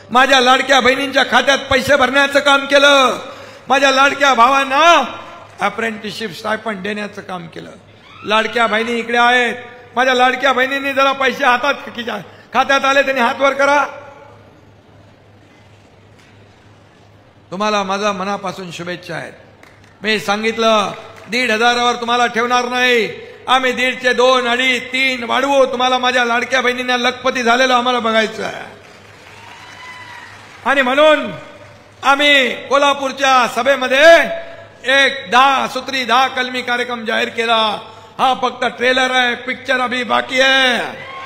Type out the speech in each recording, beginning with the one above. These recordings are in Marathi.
माझ्या लाडक्या बहिणींच्या खात्यात पैसे भरण्याचं काम केलं, माझ्या लाडक्या भावांना अप्रेंटिसशिप स्टायपंड देण्याचं काम केलं. लाडक्या बहिणी इकडे आहेत, माझ्या लाडक्या बहिणींनी जरा पैसे हातात खात्यात आले त्यांनी हात वर करा. तुम्हाला माझा मनापासून शुभेच्छा आहेत. मी सांगितलं 1,500वर तुम्हाला ठेवणार नाही, आम्ही 1,500, 2, 2.5, 3 वाढवू. तुम्हाला माझ्या लाडक्या बहिणींना लखपती झालेलं आम्हाला बघायचं आहे. आणि म्हणून आम्ही कोल्हापूरच्या सभेमध्ये एक 10 सूत्री 10 कलमी कार्यक्रम जाहीर केला. हा फक्त ट्रेलर आहे, पिक्चर अभी बाकी आहे.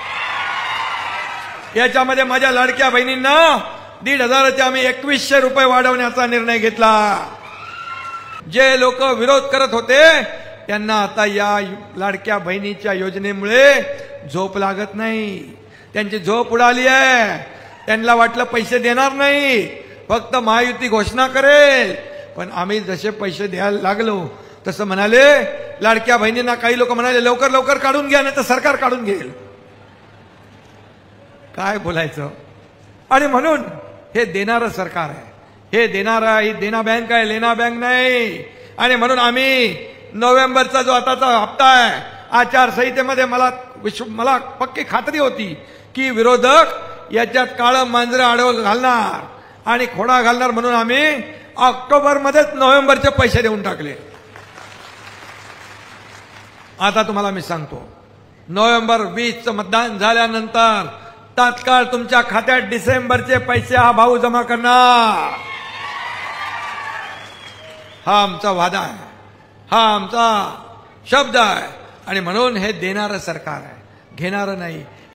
याच्यामध्ये माझ्या लाडक्या बहिणींना 1,500चे आम्ही 2,100 रुपये वाढवण्याचा निर्णय घेतला. जे लोक विरोध करत होते त्यांना आता या लाडक्या बहिणीच्या योजनेमुळे झोप लागत नाही, त्यांची झोप उडाली आहे. त्यांना वाटलं पैसे देणार नाही, फक्त महायुती घोषणा करेल. पण आम्ही जसे पैसे द्यायला लागलो तसं म्हणाले लाडक्या बहिणींना. काही लोक म्हणाले लवकर लवकर काढून घ्या नाही तर सरकार काढून घेईल. काय बोलायचं. आणि म्हणून हे देणारं सरकार आहे, हे देणारा ही देना बँक आहे, लेना बँक नाही. आणि म्हणून आम्ही नोव्हेंबरचा जो आताचा हप्ता आहे आचारसंहितेमध्ये मला पक्की खात्री होती की विरोधक याच्यात काळं मांजरं आडवं घालणार आणि खोडा घालणार, म्हणून आम्ही ऑक्टोबरमध्येच नोव्हेंबरचे पैसे देऊन टाकले. आता तुम्हाला मी सांगतो, नोव्हेंबर 20चं मतदान झाल्यानंतर तात्काळ तुमच्या खात्यात डिसेंबरचे पैसे हा भाऊ जमा करणार. हा आमचा वादा आहे, हा आमचा शब्द आहे. आणि म्हणून हे देणारं सरकार आहे, घेणारं नाही.